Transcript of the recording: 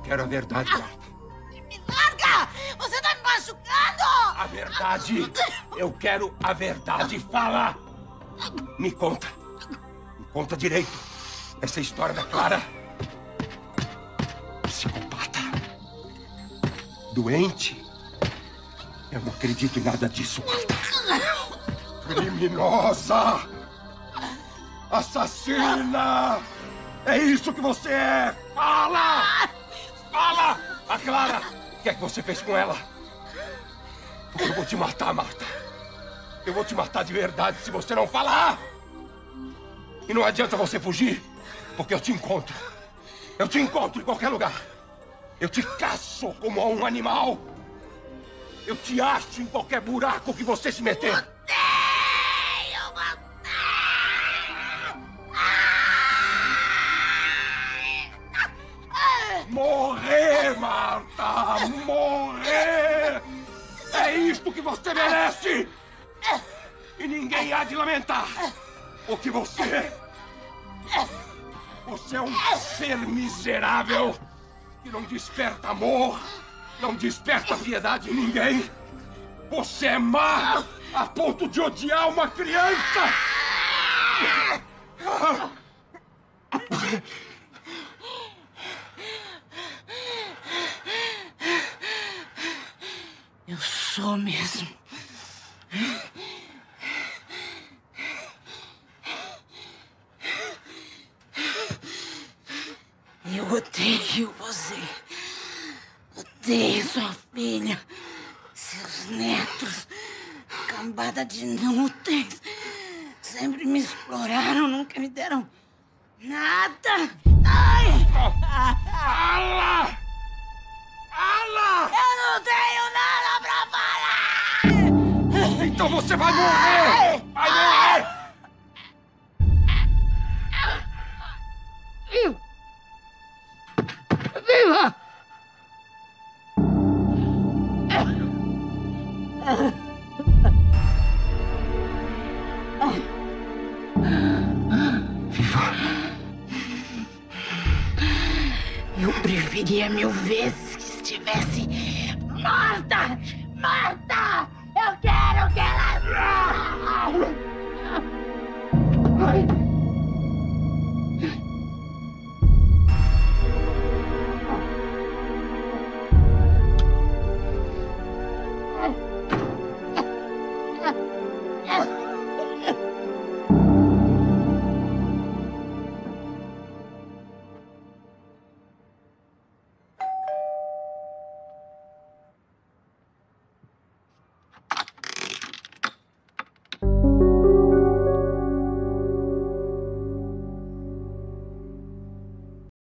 quero a verdade, Marta. Me larga! Você tá me machucando! A verdade. Eu quero a verdade. Fala! Me conta. Me conta direito. Essa história da Clara. Psicopata. Doente. Eu não acredito em nada disso, Marta. Criminosa! Assassina! É isso que você é! Fala! Fala! A Clara! O que é que você fez com ela? Porque eu vou te matar, Marta. Eu vou te matar de verdade se você não falar! E não adianta você fugir, porque eu te encontro. Eu te encontro em qualquer lugar. Eu te caço como a um animal. Eu te acho em qualquer buraco que você se meter. Odeio você! Morrer, Marta! Morrer! É isto que você merece! E ninguém há de lamentar! Porque você... Você é um ser miserável que não desperta amor, não desperta piedade em ninguém. Você é má a ponto de odiar uma criança! Eu sou mesmo. Eu odeio você. Odeio sua filha, seus netos, cambada de inúteis. Sempre me exploraram, nunca me deram nada. Ai! Fala! Fala! Eu não tenho nada pra falar! Então você vai morrer! Vai morrer! Viva! Viva! Eu preferia 1000 vezes que estivesse morta! Morta!